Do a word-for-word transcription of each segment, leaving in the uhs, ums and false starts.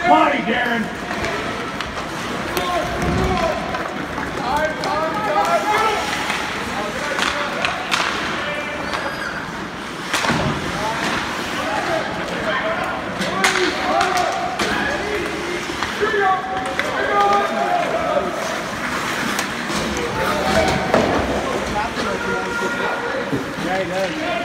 body, Darren. Yeah, he does.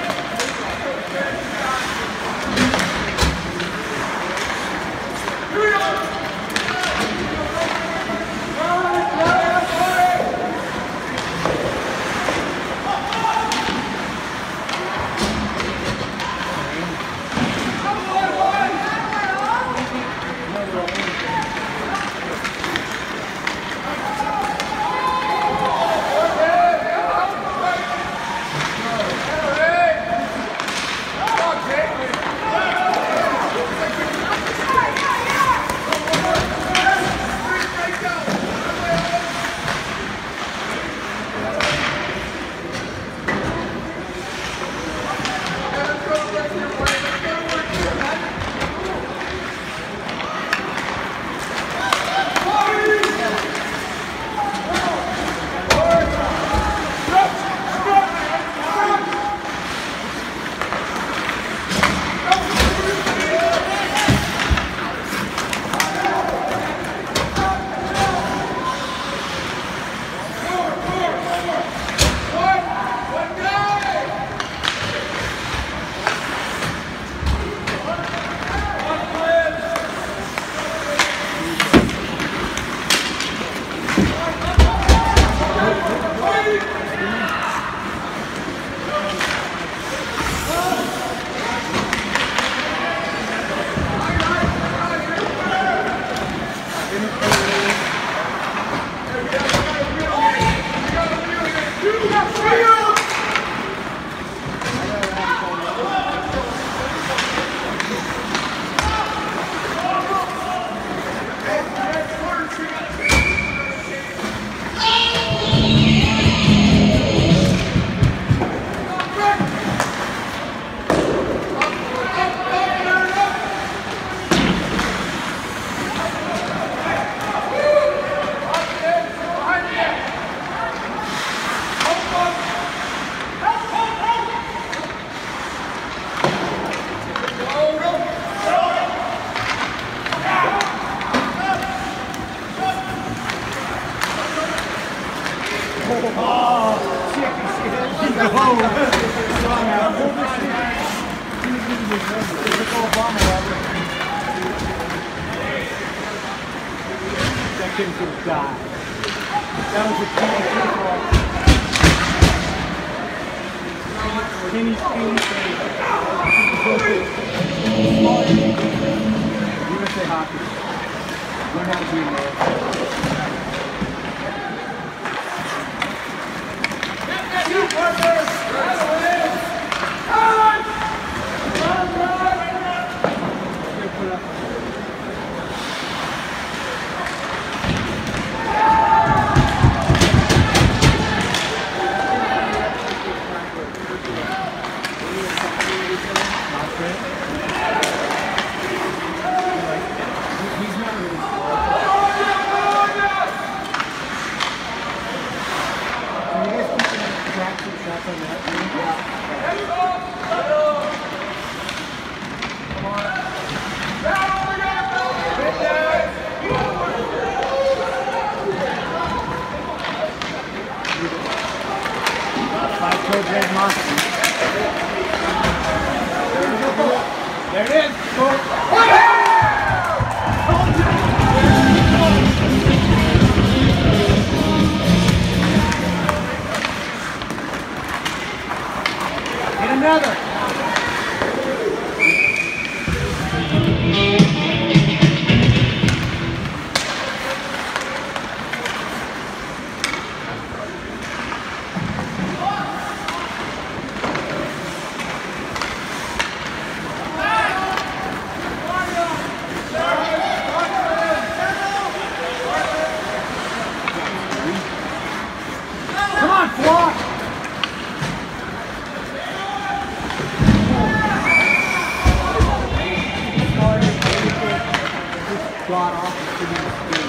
bought off the city of Spokane.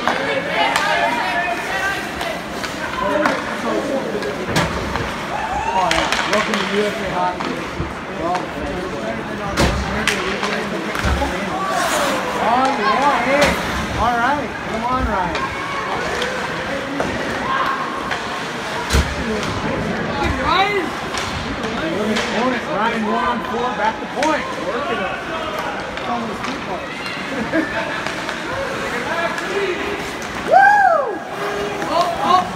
Oh yeah, welcome to U S A Hockey. Well, oh yeah, hey, all right, come on, Ryan. Ryan, Ryan one on four, back to point. Working it. It's almost two points. Woo! Oh, oh.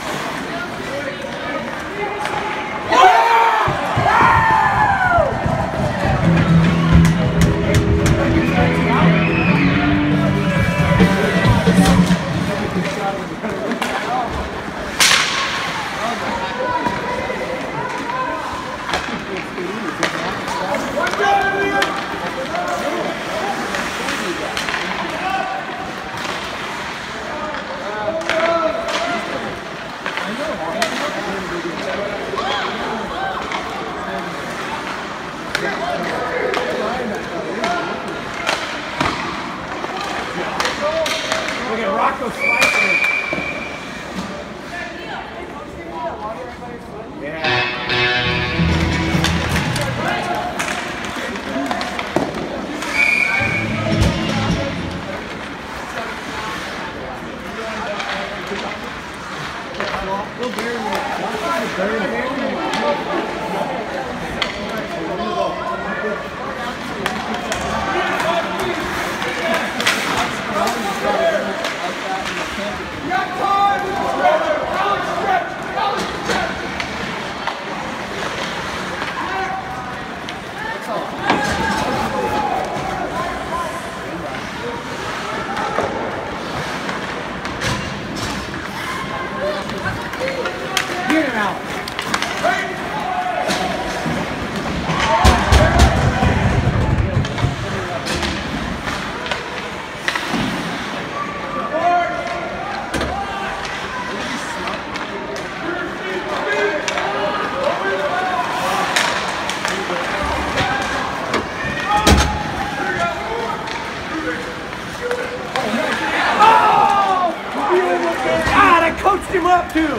Look at Rocco slicing. Yeah. Get it out. God, I coached him up too.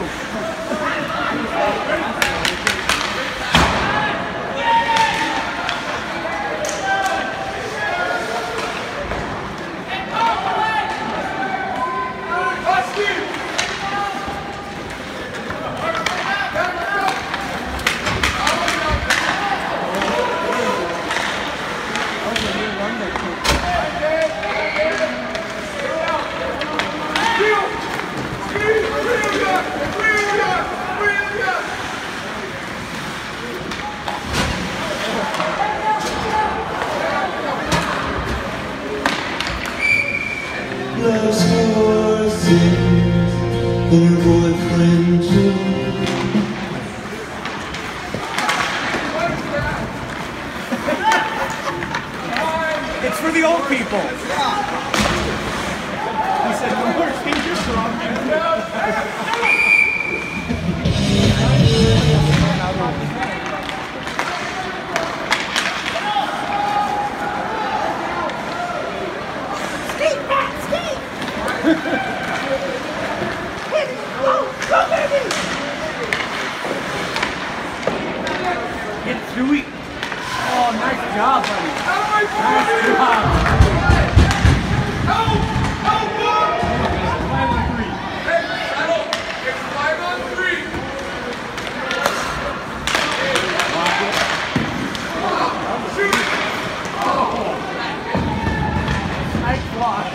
Loves horses and her boyfriend too. It's for the old people. He said, no more senior strong. Skate back, skate! Hit it! Go, go, baby! Get through it. Oh, nice job, buddy. Nice job. Nice block.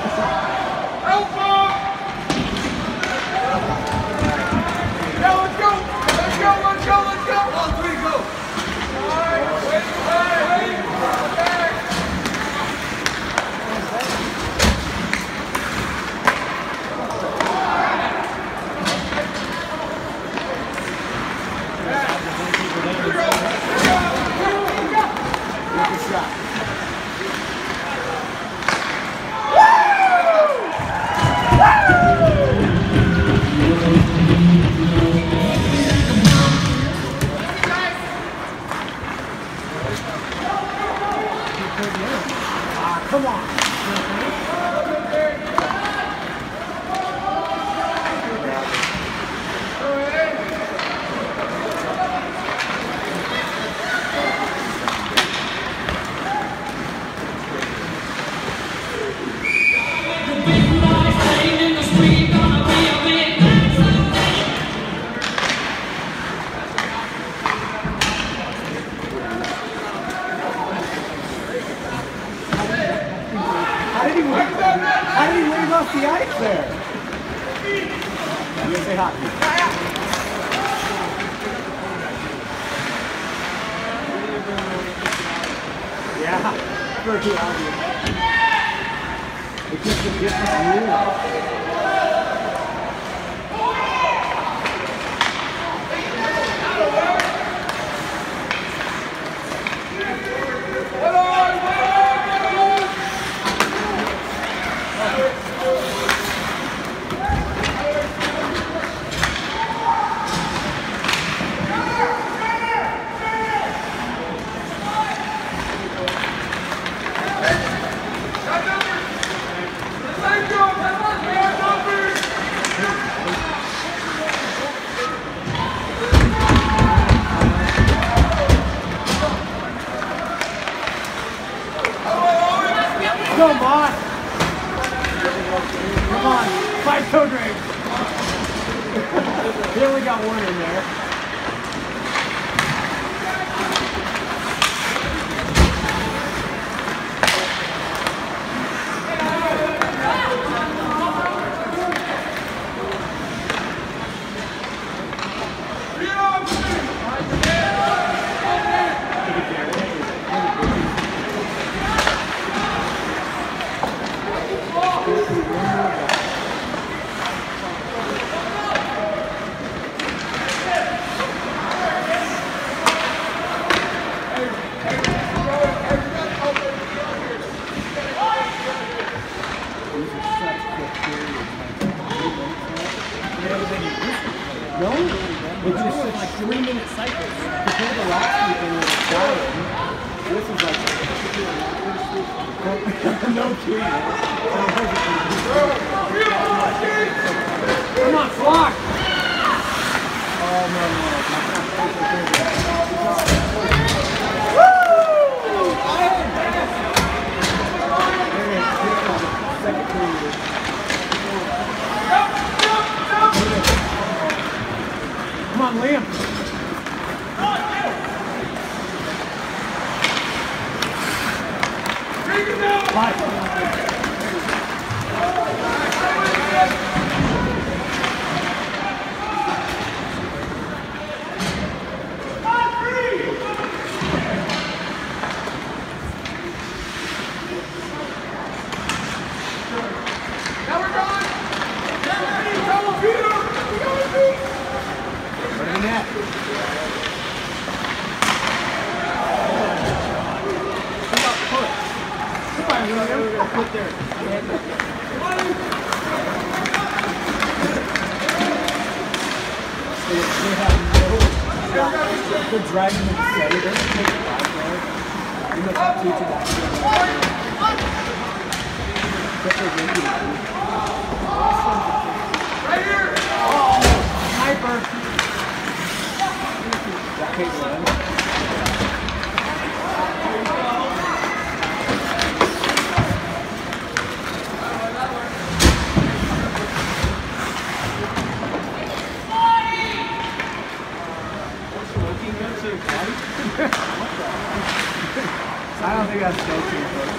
Ah, come on. How did he wave, how did he wave off the ice there? You say hockey. Yeah, pretty obvious. It's just a different rule. Come on! Come on! Five toe drags! He only got one in there. No, it's just like three minute cycles. Compared to last weekend when it's dying, this is like no kidding. Come on, flock! Oh no no! Second period. Come on, Liam. Five. Put there. They're dragging them to say, they're going to take it out there. You must have two to that. Right here! Oh, sniper! That takes one. I don't think that's Sno-King, folks.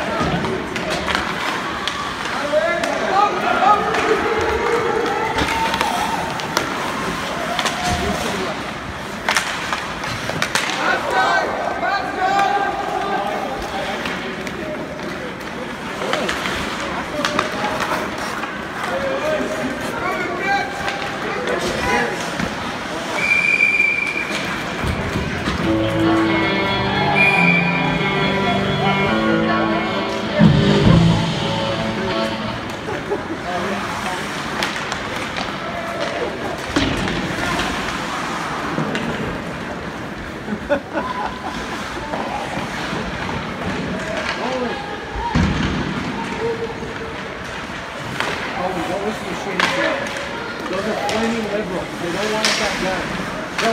Don't listen to shady stuff. Those are flaming liberals. They don't want us that gun. Go.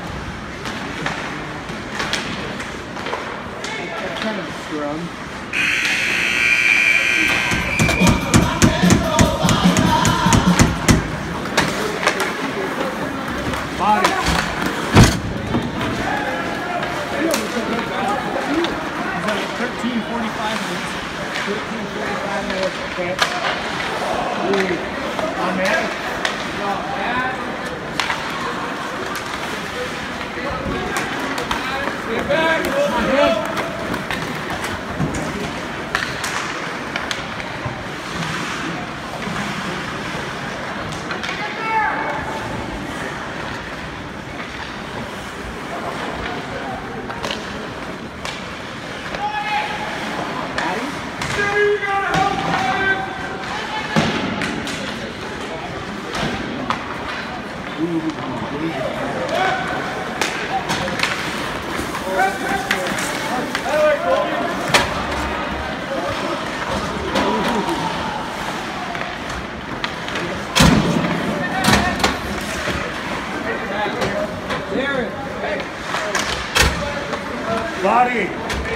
That's kind of a scrum. thirteen forty-five minutes. thirteen forty-five minutes, okay. Ooh, on that. Not bad. Get back, go, go. Body.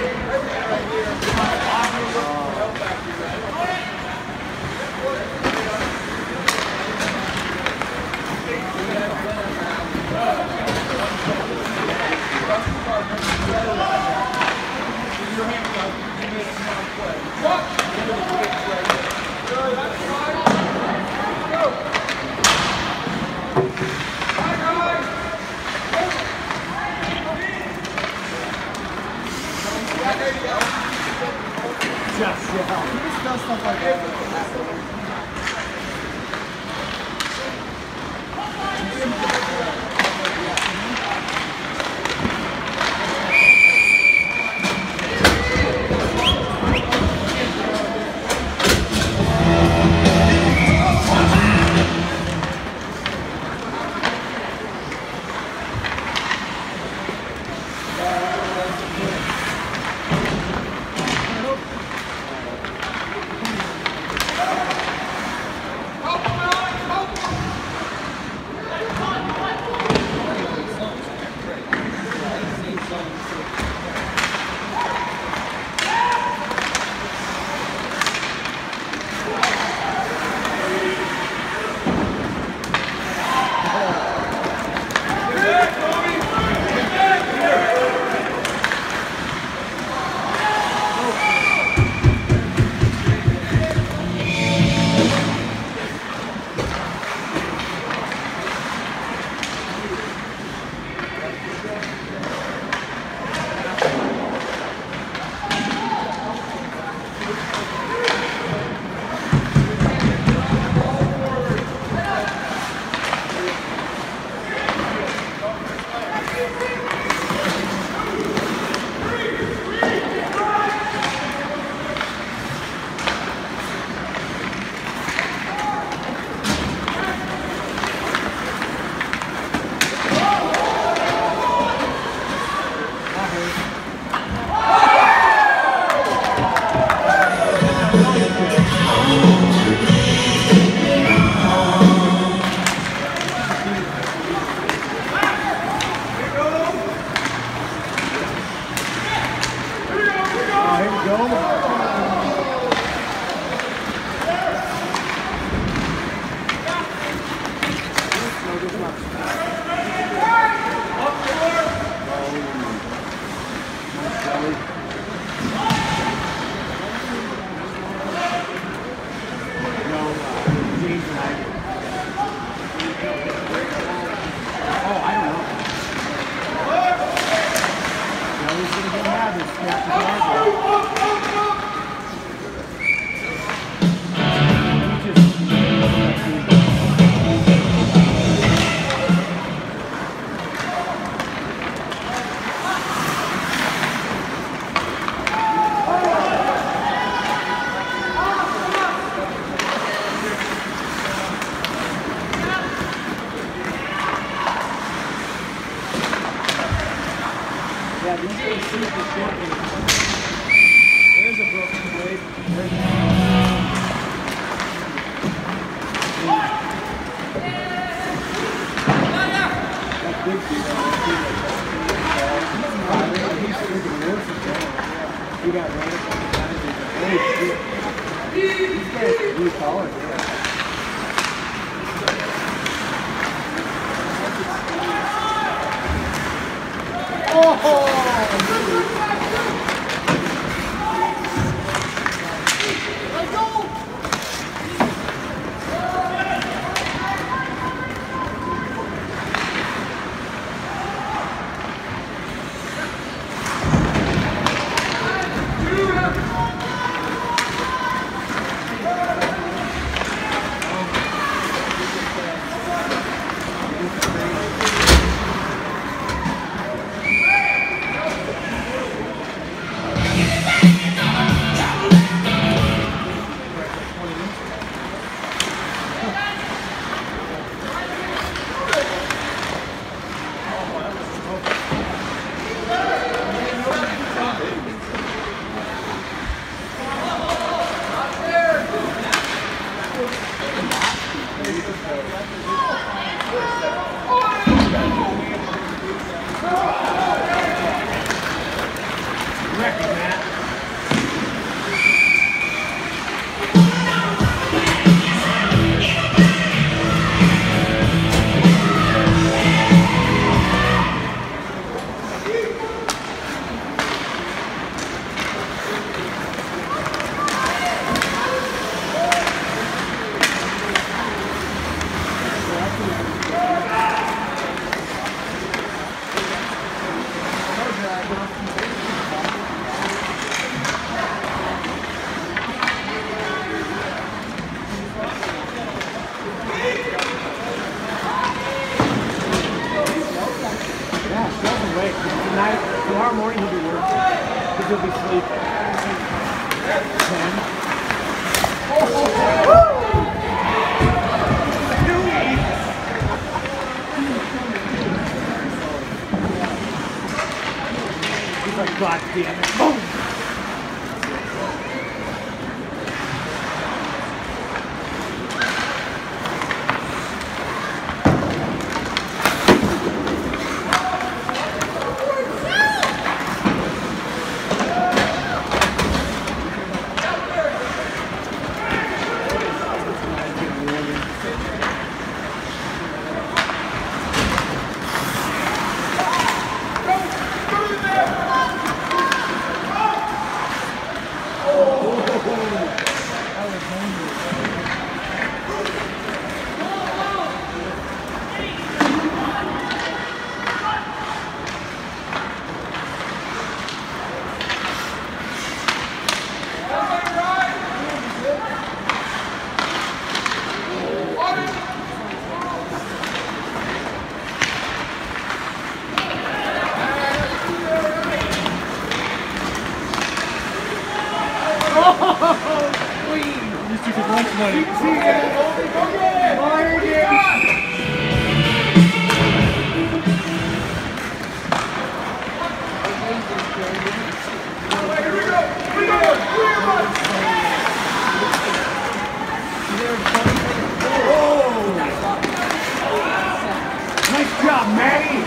Just, yeah. He just does stuff like that. Yeah, these are super short. There's a broken blade. There's that big piece. He's freaking worse than that. He got right up on the side. Holy shit. These guys are blue collar. Oh! Damn it. Boom! Nice job, Maddie!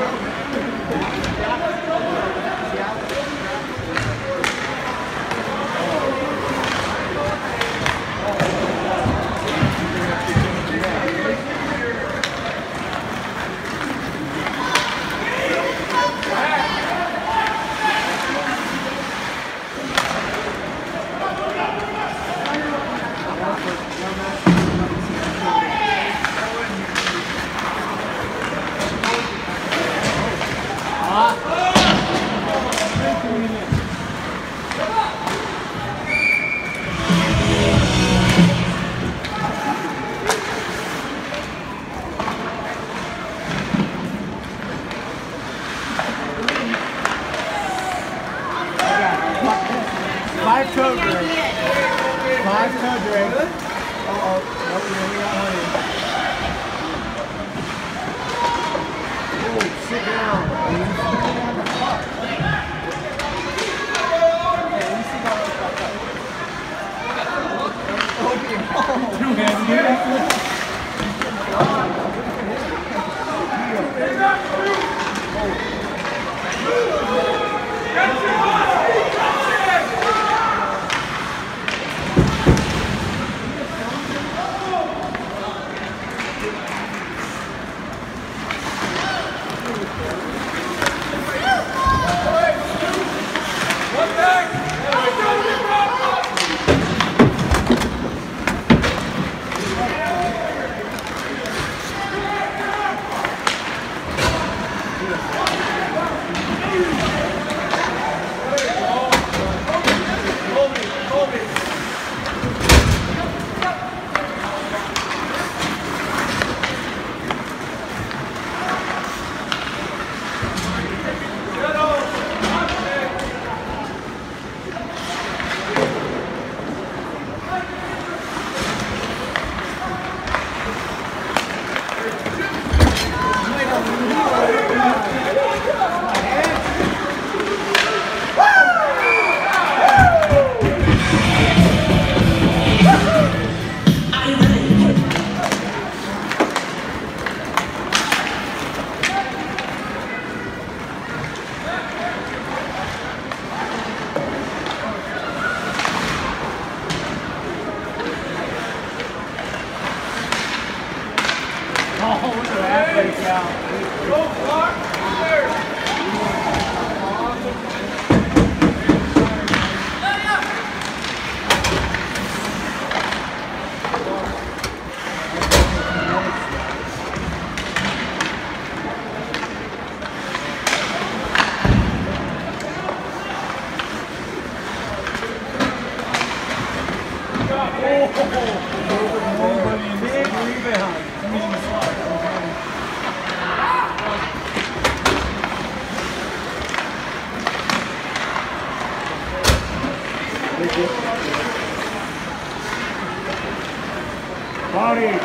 Five code drink. Five code drink. Uh-oh. Nope, we only got honey. Oh, sit down. Two hands here. Body!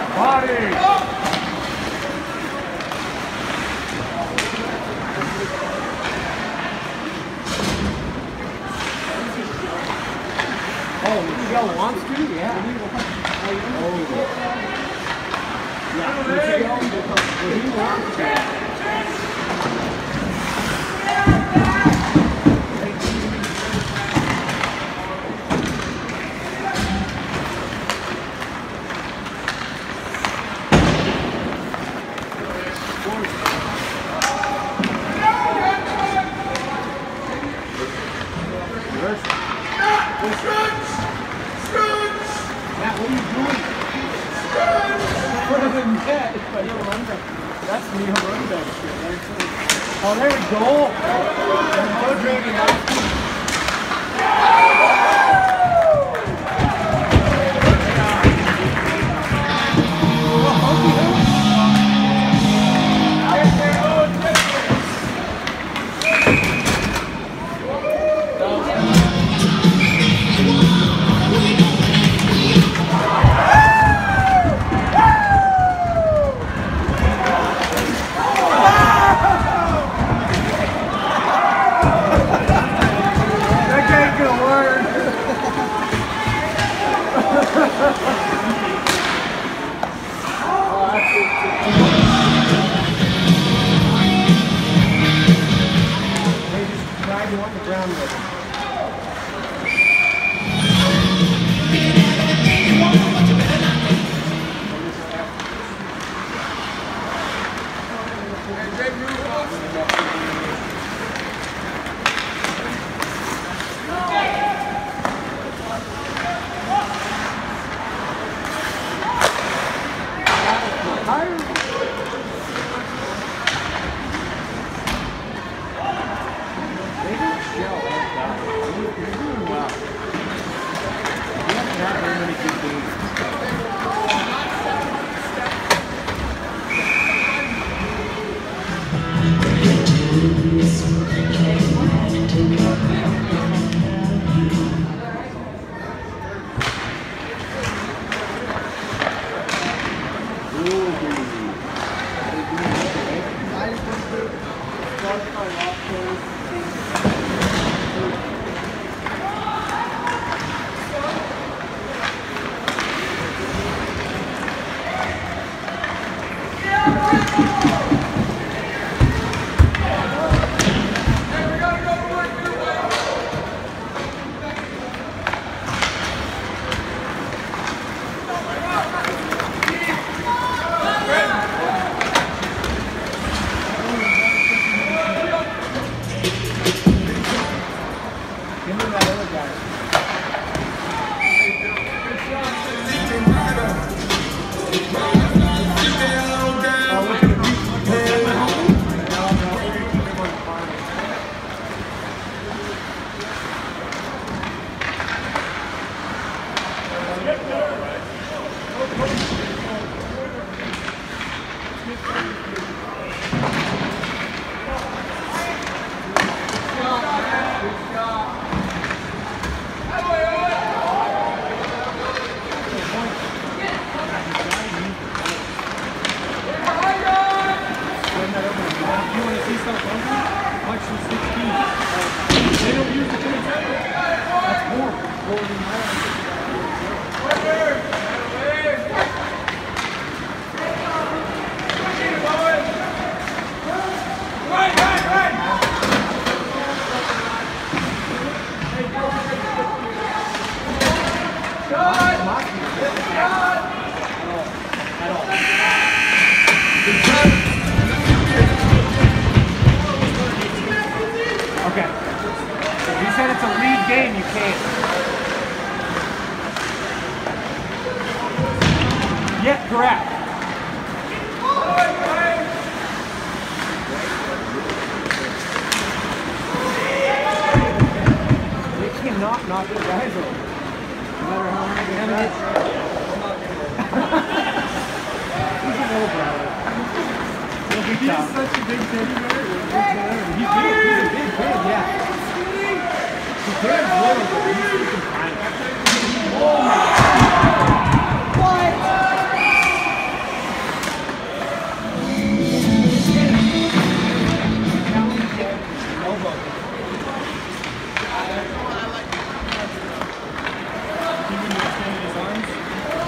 Body! Oh, Michelle wants to? Yeah. Oh, yeah. Michelle, well, he wants to. That's me running that shit. Oh, there we go. Go dragging out.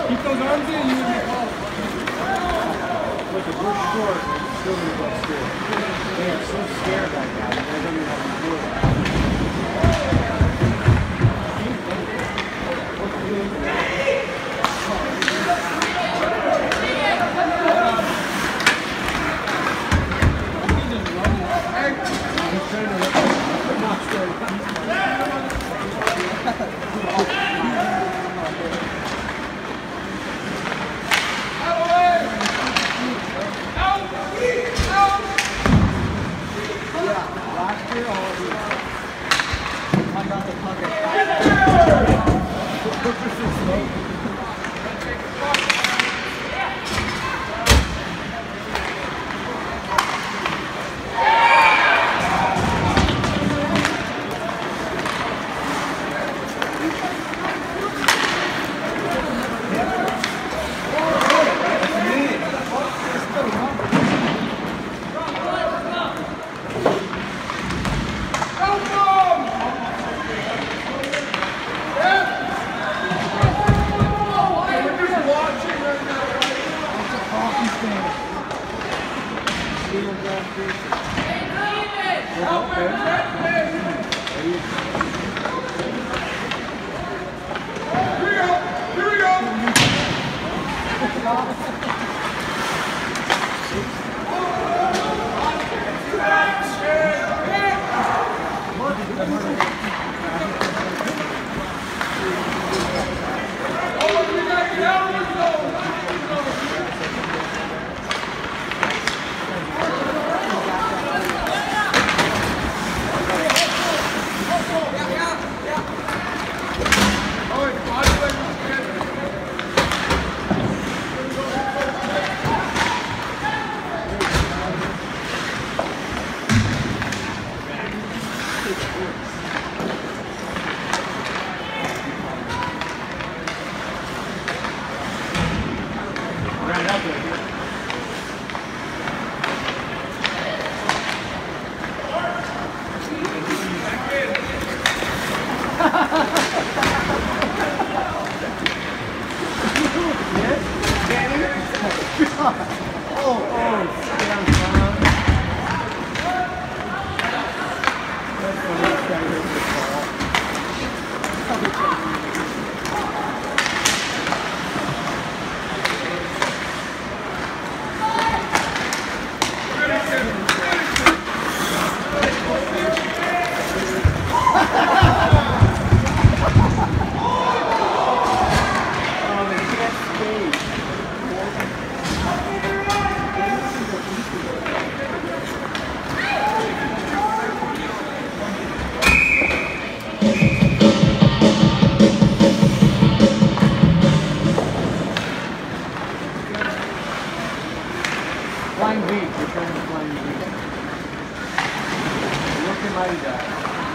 Keep those arms in, you and me call. Look, if we're short, it's still going to go score. They are so scared right now. They don't even have to do it. Flying V, return to flying V. Looking like that.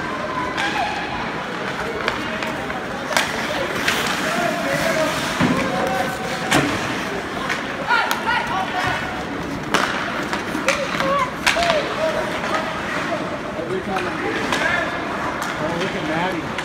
Every time I get it. Oh, look at Maddie.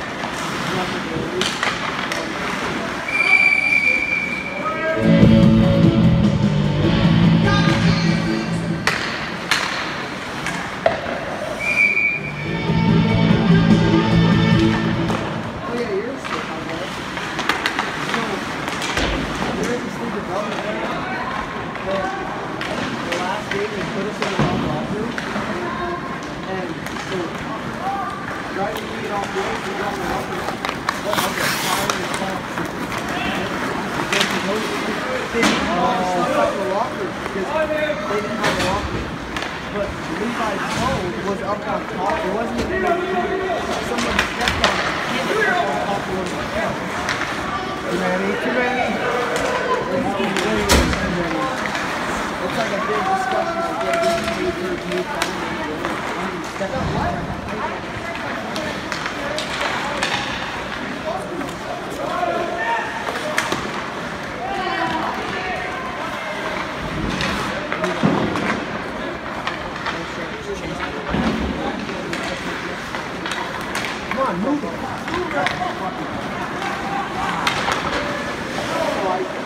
But Levi's phone was up on top. It wasn't even like someone stepped on it. It was up on top of the Too many, too many. It's too many. It's like a big discussion of getting new new family. Step up. Come on, move it. Move it.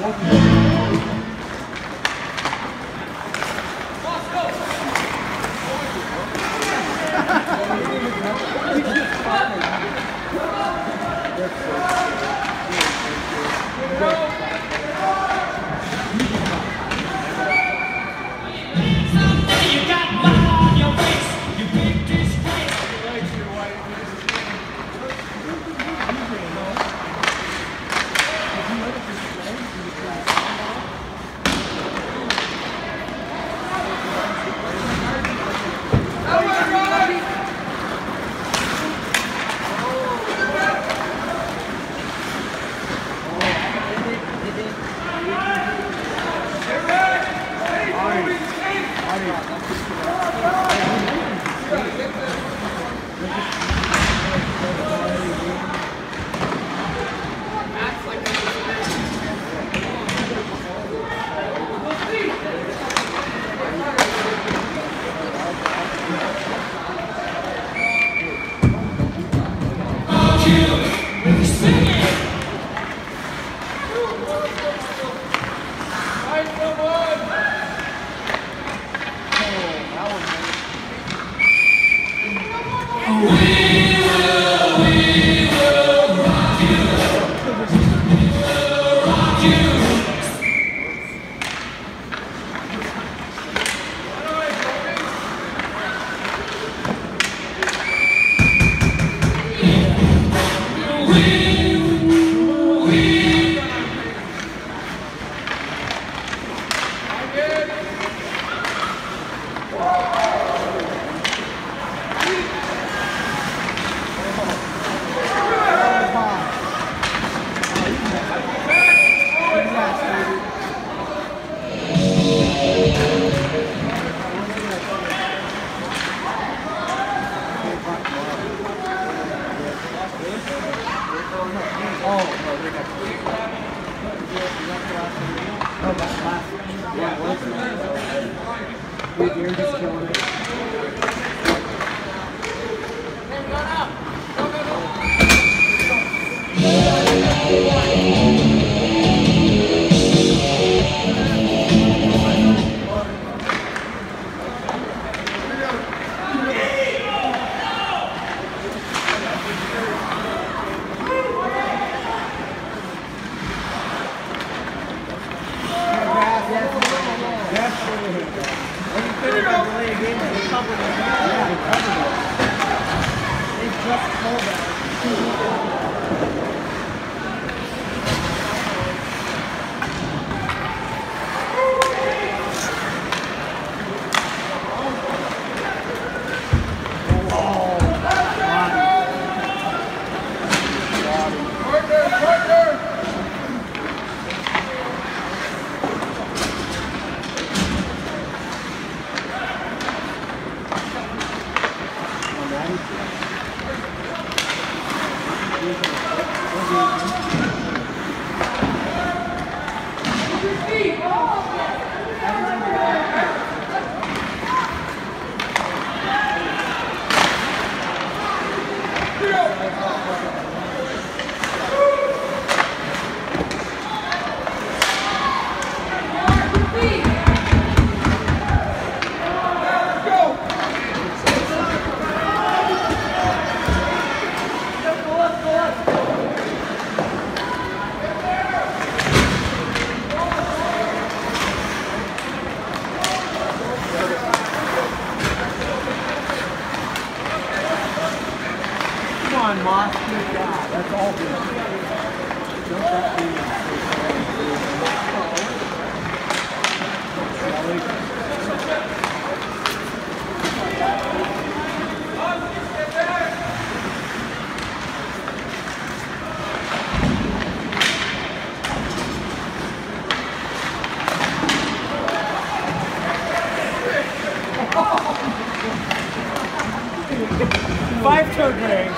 Five toe drags.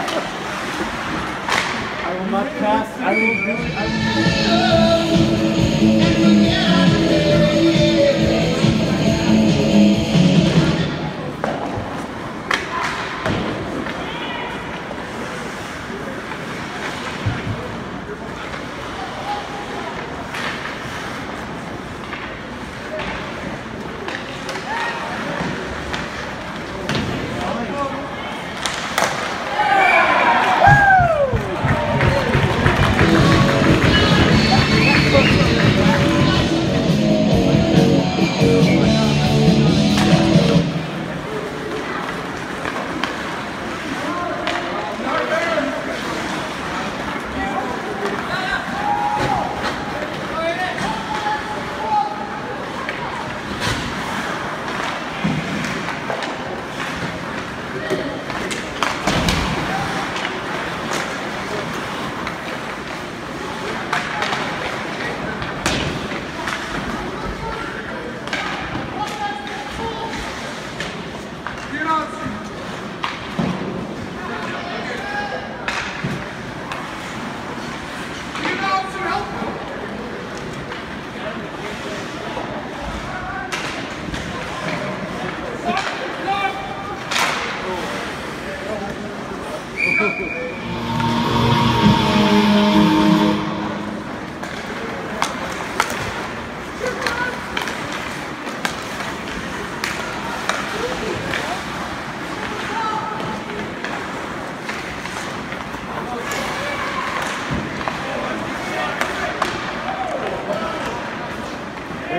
I will not pass. I will do it.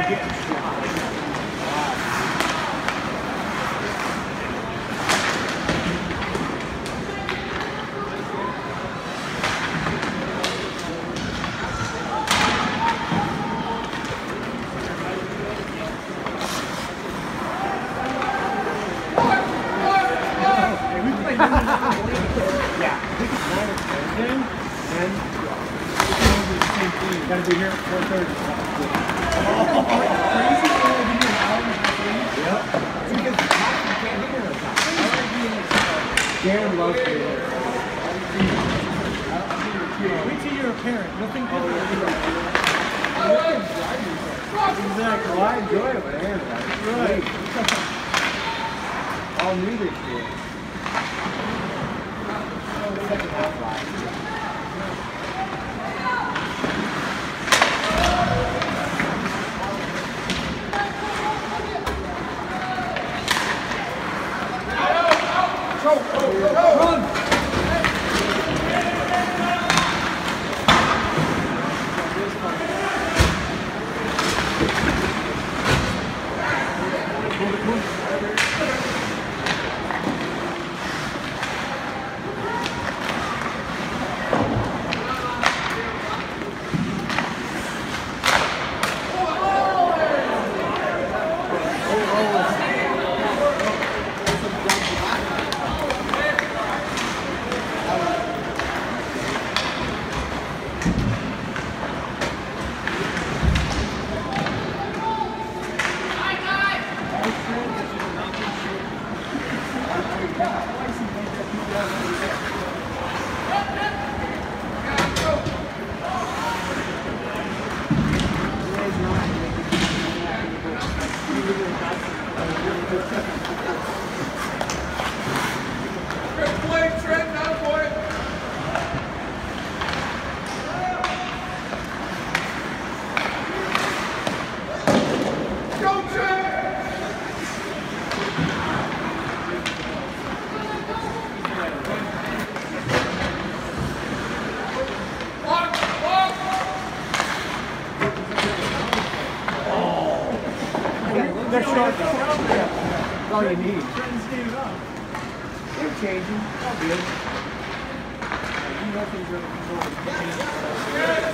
getting shot. Gotta be here at four thirty. Oh, crazy! Yep. Because you can't get here on time. Darren loves me. Wait till you're a parent. Nothing good. Exactly. Well, I enjoy it with Aaron. Right. All new this year. Second half last year. Go, go, go, go. Run! They're short though. That's all you need. They're changing. All good. You know things are controlled.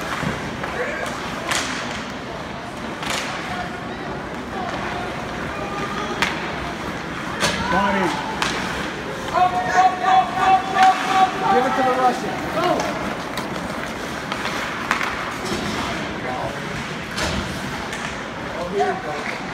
Bonnie. Up, up, up, up, up, up. Give it to the Russian. Go. Oh, here we go.